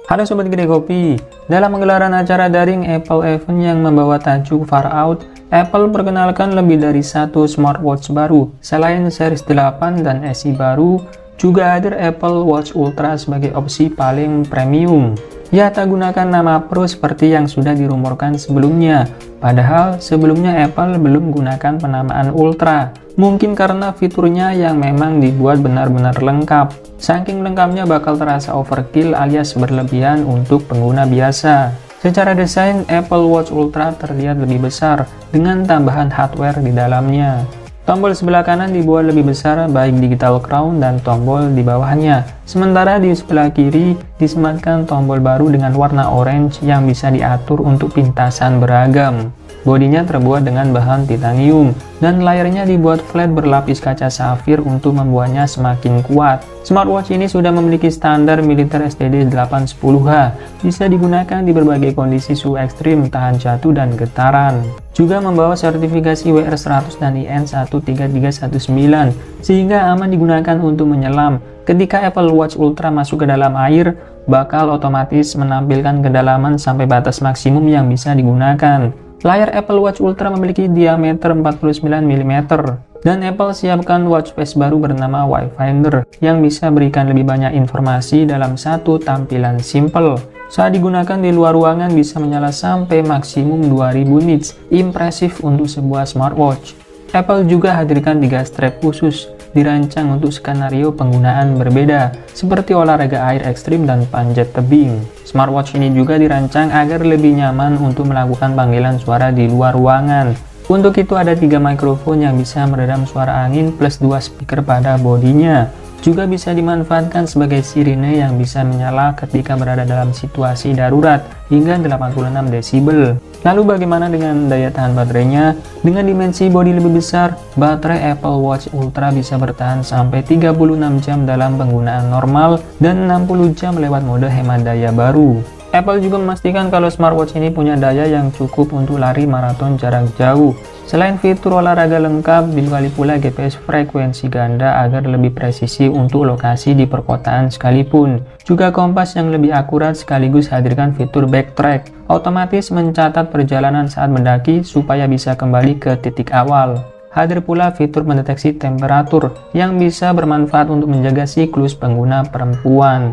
Halo Sobat Gede Kopi, dalam penggelaran acara daring Apple Event yang membawa tajuk Far Out, Apple perkenalkan lebih dari satu smartwatch baru. Selain Series 8 dan SE baru, juga hadir Apple Watch Ultra sebagai opsi paling premium. Ya, tak gunakan nama Pro seperti yang sudah dirumorkan sebelumnya. Padahal sebelumnya Apple belum gunakan penamaan Ultra. Mungkin karena fiturnya yang memang dibuat benar-benar lengkap. Saking lengkapnya bakal terasa overkill alias berlebihan untuk pengguna biasa. Secara desain, Apple Watch Ultra terlihat lebih besar dengan tambahan hardware di dalamnya. Tombol sebelah kanan dibuat lebih besar baik digital crown dan tombol di bawahnya. Sementara di sebelah kiri disematkan tombol baru dengan warna orange yang bisa diatur untuk pintasan beragam. Bodinya terbuat dengan bahan titanium dan layarnya dibuat flat berlapis kaca safir untuk membuatnya semakin kuat. Smartwatch ini sudah memiliki standar militer STD 810H, bisa digunakan di berbagai kondisi suhu ekstrim, tahan jatuh dan getaran. Juga membawa sertifikasi WR100 dan IN 13319 sehingga aman digunakan untuk menyelam. Ketika Apple Watch Ultra masuk ke dalam air, bakal otomatis menampilkan kedalaman sampai batas maksimum yang bisa digunakan. Layar Apple Watch Ultra memiliki diameter 49 mm dan Apple siapkan watch face baru bernama Wayfinder yang bisa berikan lebih banyak informasi dalam satu tampilan simple. Saat digunakan di luar ruangan bisa menyala sampai maksimum 2000 nits, impresif untuk sebuah smartwatch. Apple juga hadirkan 3 strap khusus, dirancang untuk skenario penggunaan berbeda, seperti olahraga air ekstrim dan panjat tebing. Smartwatch ini juga dirancang agar lebih nyaman untuk melakukan panggilan suara di luar ruangan. Untuk itu ada 3 mikrofon yang bisa meredam suara angin plus 2 speaker pada bodinya. Juga bisa dimanfaatkan sebagai sirine yang bisa menyala ketika berada dalam situasi darurat hingga 86 desibel. Lalu bagaimana dengan daya tahan baterainya? Dengan dimensi bodi lebih besar, baterai Apple Watch Ultra bisa bertahan sampai 36 jam dalam penggunaan normal dan 60 jam lewat mode hemat daya baru. Apple juga memastikan kalau smartwatch ini punya daya yang cukup untuk lari maraton jarak jauh. Selain fitur olahraga lengkap, dilengkapi pula GPS frekuensi ganda agar lebih presisi untuk lokasi di perkotaan sekalipun. Juga kompas yang lebih akurat sekaligus hadirkan fitur backtrack, otomatis mencatat perjalanan saat mendaki supaya bisa kembali ke titik awal. Hadir pula fitur mendeteksi temperatur yang bisa bermanfaat untuk menjaga siklus pengguna perempuan.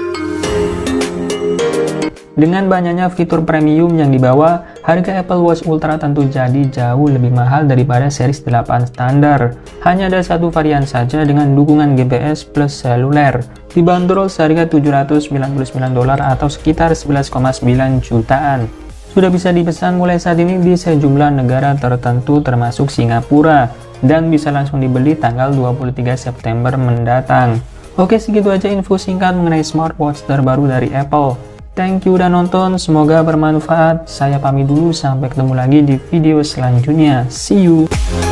Dengan banyaknya fitur premium yang dibawa, harga Apple Watch Ultra tentu jadi jauh lebih mahal daripada series 8 standar. Hanya ada satu varian saja dengan dukungan GPS plus seluler. Dibanderol seharga $799 atau sekitar 11,9 jutaan. Sudah bisa dipesan mulai saat ini di sejumlah negara tertentu termasuk Singapura dan bisa langsung dibeli tanggal 23 September mendatang. Oke, segitu aja info singkat mengenai smartwatch terbaru dari Apple. Thank you udah nonton, semoga bermanfaat. Saya pamit dulu, sampai ketemu lagi di video selanjutnya. See you!